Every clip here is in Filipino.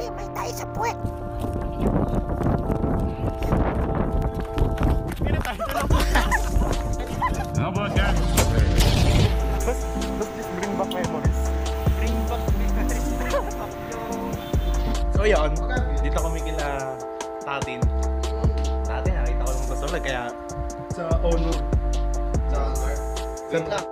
may tayo sa puwet. How about that? Let's just bring back memories. Bring back memories. So yun, dito kami kila Tatin. Tatin, nakita ko lang sa solar, kaya sa owner. Sa owner? Wait lang.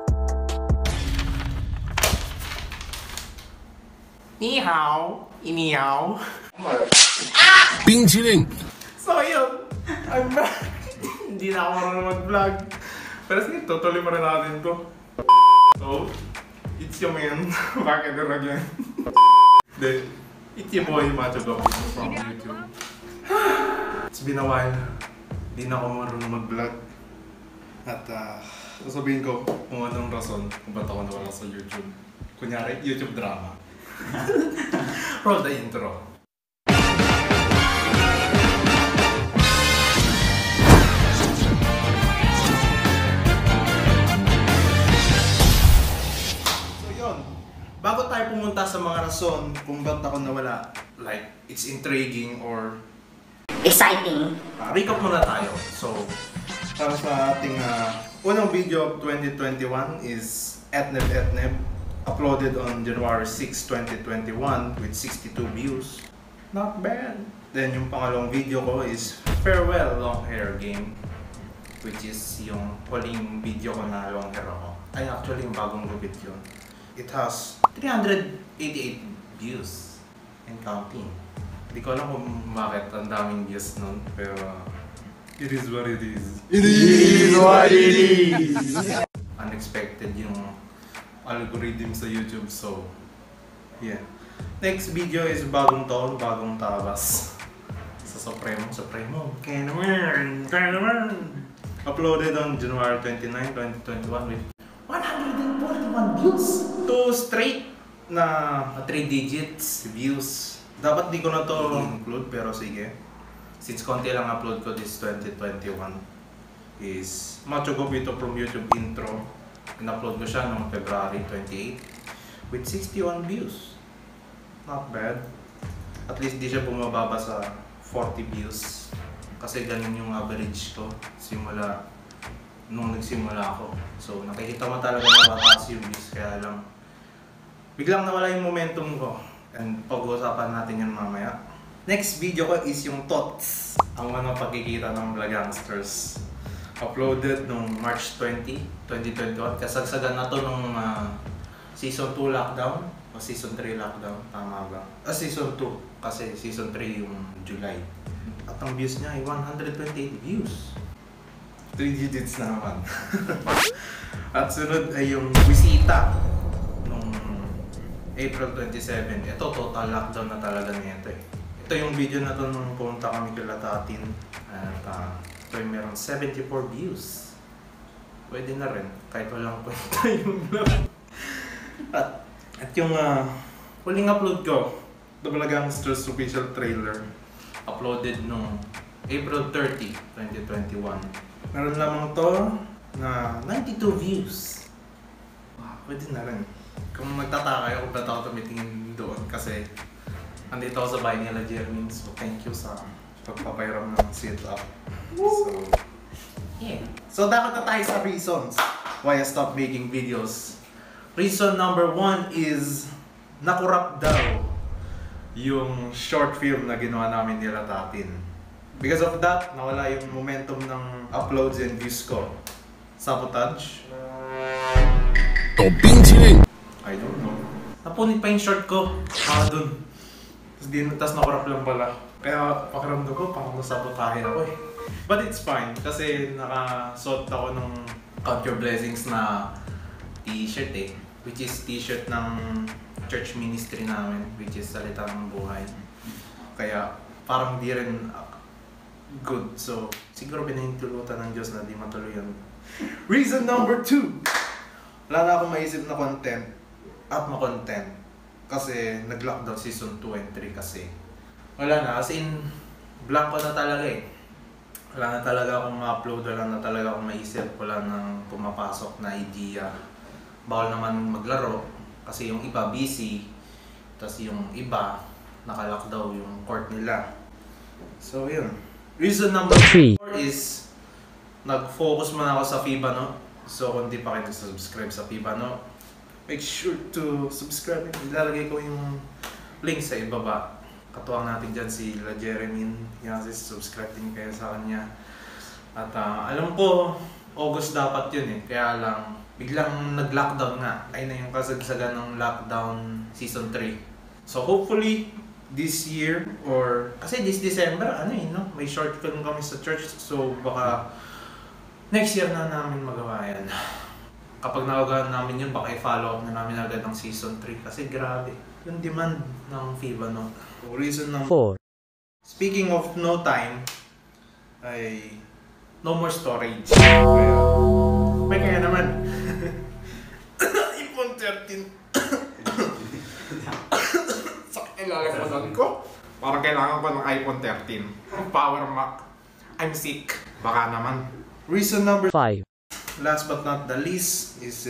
Ni hao, inihaw. Pinchilin! So yun, I'm back. Hindi na ako marunong mag-vlog. Pero sige, tutuloy pa rin natin to. So, it's your man. Bakit na again? Then, it's your boy, Macho Gopis from YouTube. It's been a while. Hindi na ako marunong mag-vlog. At sasabihin ko kung anong rason kung ba't ako nawala sa YouTube. Kunyari, YouTube drama. Roll the intro. Bago tayo pumunta sa mga rason kung ba't ako nawala, like, it's intriguing or Exciting. recap muna tayo. So, para sa ating unang video of 2021 is Etneb, uploaded on January 6, 2021 with 62 views. Not bad. Then yung pangalawang video ko is Farewell Long Hair Game, which is yung huling video ko na long hair ako. Ay, actually yung bagong gupit yun. It has 388 views and counting. Hindi ko alam kung bakit ang daming views nun, pero it is what it is. It is what it is! Unexpected yung algorithm sa YouTube, so yeah. Next video is bagong taon, bagong tabas. Sa Supremo. Kaya naman! Uploaded on January 29, 2021 with 141 views! 2 straight na 3 digits views. Dapat di ko na to include, pero sige. Since konti lang upload ko this 2021 is Macho Gopito from YouTube intro. In-upload ko siya noong February 28 with 61 views. Not bad. At least di siya bumababa sa 40 views. Kasi ganun yung average ko simula nung nagsimula ako. So nakikita mo talaga na mataas yung views, kaya lang biglang nawala yung momentum ko. And pag-uusapan natin yan mamaya. Next video ko is yung thoughts. Ang mga pagkikita ng Vlogangsters. Uploaded nung March 20, 2021. Kasagsagan na to nung Season 2 lockdown o Season 3 lockdown. Tama ba? Season 2. Kasi Season 3 yung July. At ang views niya ay 128 views. 3 digits na naman. At sunod ay yung bisita nung April 27. Ito total lockdown na talaga nito eh. Ito yung video na to nung pumunta kami kila Tatin. At ito yung meron 74 views. Pwede na rin kahit walang kwenta yung vlog. At yung huling upload ko, The Vlogangsters official trailer, uploaded nung April 30, 2021. Meron lamang to na 92 views. Pwede na rin. Kung magtataka kayo kung ba't ako tumitingin doon kasi andito ako sa bahay nila Jermin. So thank you sa pagpapairam ng sit-up. So, yeah. So dapat na tayo sa reasons why I stopped making videos. Reason number 1 is nakurap daw yung short film na ginawa namin nila Tatin. Because of that, nawala yung momentum ng uploads and views ko. Sabotage? I don't know. Napunit pa yung short ko. Dun. Tapos nakurap lang pala. Kaya pakiramdam ko, parang nasabotahin ako eh. But it's fine, kasi nakasuot ako ng Count Your Blessings na t-shirt eh. Which is t-shirt ng church ministry namin, which is Salita ng Buhay. Kaya parang di rin good. So siguro pinahintulutan ng Diyos na di matuloy yun. Reason number 2. Wala na akong maisip na content at ma-content. Kasi nag-lockdown season 2 and 3 kasi. Wala na, as in, blanco na talaga eh. Wala na talaga akong ma-upload, wala na talaga akong maisip, wala nang pumapasok na idea. Bawal naman maglaro kasi yung iba busy, tapos yung iba nakalock daw yung court nila. So yun. Reason number 4 is nag-focus muna ako sa FIBA, no? So kung di pa kayo subscribe sa FIBA, no? Make sure to subscribe. Ilalagay ko yung link sa ibaba. Katuwang natin dyan si La Jeremy. Yan kasi subscribe din kayo sa kanya. At alam ko, August dapat yun eh. Kaya lang, biglang nag-lockdown nga. Ay na yung kasagsagan ng lockdown season 3. So hopefully, this year or... Kasi this December, ano eh, no? May short film kami sa church. So baka next year na namin magawa yan. Kapag nagawa namin yun, baka i-follow up na namin agad ng season 3. Kasi grabe, yung demand ng FIBA, no? So, reason number 4. Speaking of no time, ay no more storage. Kaya naman. iPhone 13. Sakit ilalaman ko. Parang kailangan ko ng iPhone 13. Power Mac. I'm sick. Baka naman. Reason number 5. Last but not the least is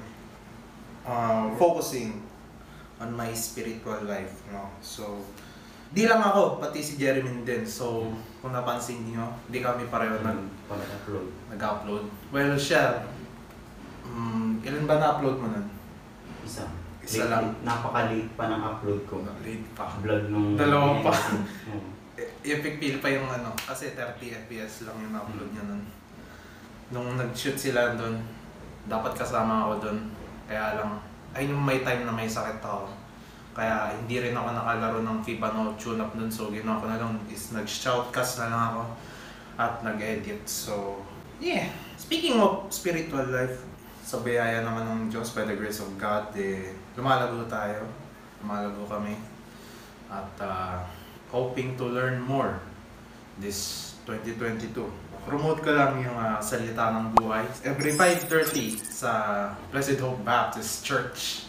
focusing on my spiritual life. No? So, di lang ako, pati si Jeremy din. So, kung napansin niyo, di kami pareho nag-upload. Well, siya, ilan ba na-upload mo nun? Isa lang. Napaka-late pa ng upload ko. Late pa. Vlog nung... Dalawa pa. Epic feel pa yung ano, kasi 30 FPS lang yung na-upload niya nun. Nung nag-shoot sila doon, dapat kasama ako doon. Kaya lang, ay yung may time na may sakit ako. Kaya hindi rin ako nakalaro ng FIBA no tune-up doon. So ginawa ko na lang is nag-shoutcast na lang ako at nag-edit. So, yeah. Speaking of spiritual life, sa biyaya naman ng Diyos, by the grace of God, lumalago tayo. Lumalago kami. At hoping to learn more this 2022. Promote ko lang yung salita ng buhay. Every 5:30 sa Blessed Hope Baptist Church.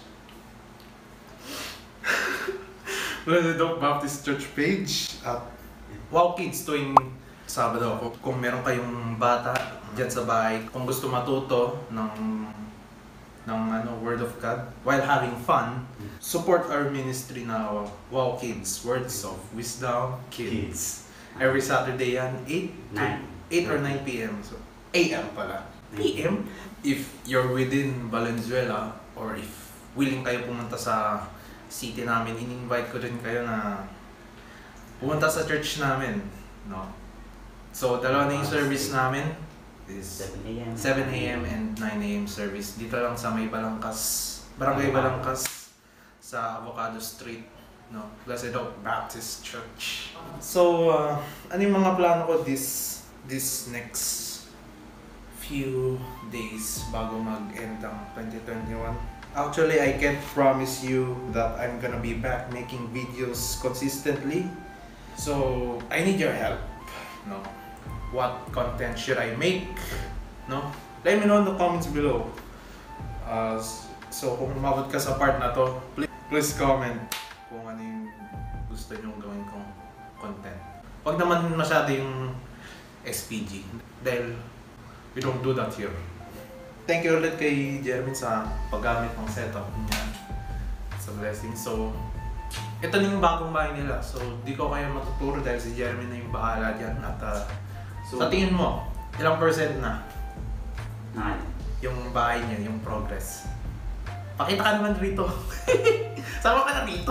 Blessed Hope Baptist Church page. At Wow Kids tuwing Sabado. Kung meron kayong bata dyan sa bahay, kung gusto matuto ng Word of God while having fun, support our ministry na Wow Kids, Words of Wisdom Kids. Every Saturday yan, 8 or 9 p.m. So, AM pala. PM? If you're within Valenzuela or if willing kayo pumunta sa city namin, in-invite ko din kayo na pumunta sa church namin. No? So, dalawa na yung service namin is 7 a.m. and 9 a.m. service. Dito lang sa may Balangkas, Barangay Balangkas sa Avocado Street. No? Blessed Hope Baptist Church. So, ano yung mga plano ko this next few days bago mag-end ang 2021. Actually, I can't promise you that I'm gonna be back making videos consistently. So, I need your help. No? What content should I make? No? Let me know in the comments below. So, kung umabot ka sa part na to, please comment kung ano yung gusto nyong gawin kong content. Huwag naman masyado yung SPG dahil we don't do that here. Thank you ulit kay Jeremy sa paggamit ng setup niya sa blessing. So, ito na yung bagong bahay nila. So, di ko kayo matuturo dahil si Jeremy na yung bahala dyan. At sa tingin mo, ilang percent na yung bahay niya, yung progress? Pakita ka naman rito. Sama ka na rito.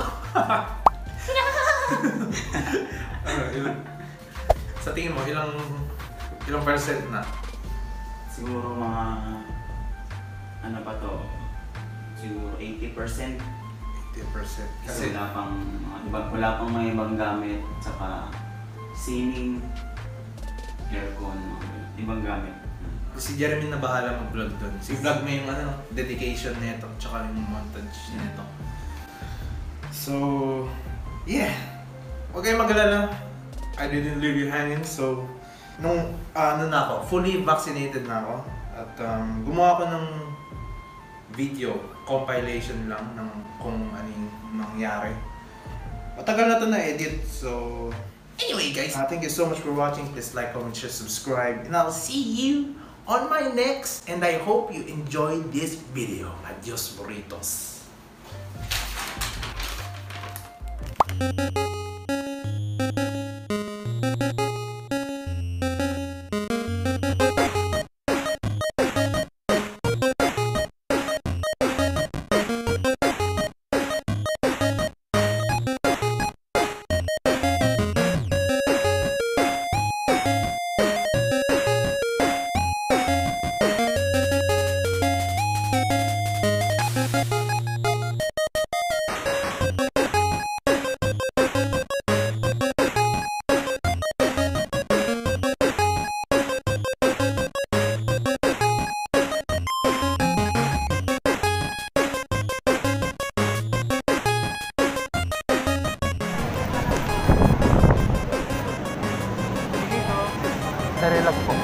Sa tingin mo, ilang percent na? Siguro mga, ano pa to, siguro 80%. 80%. Kasi wala pang may ibang gamit, saka ceiling, aircon, ibang gamit. Si Jeremy na bahala mag-vlog doon. Si vlog mo yung dedication nito, tsaka yung montage nito. So, yeah. Huwag kayong mag-alala. I didn't leave you hanging. So, nung fully vaccinated na ako. At gumawa ko ng video, compilation lang ng kung ano yung nangyari. Matagal na ito na-edit. So, anyway guys, thank you so much for watching. Please like, comment, share, subscribe. And I'll see you on my next. And I hope you enjoyed this video. Adios burritos. Relax po.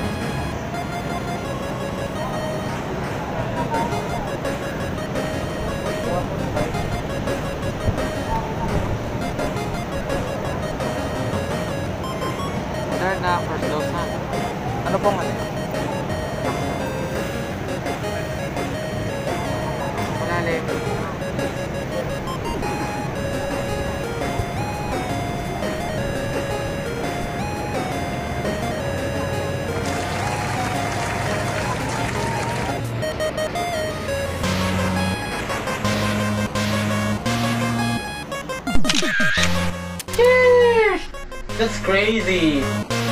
Sir, na first dose na. Ano pong ano? Malalim. That's crazy.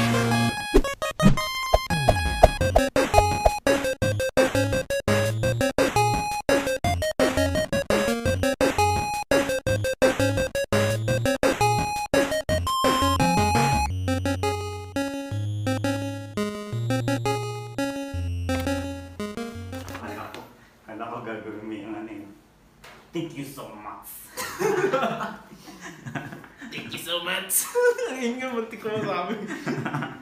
Kala ko gagawin mo yung ano yun. Thank you so much. Thank you so much. Ayun nga, muntik ko masabi.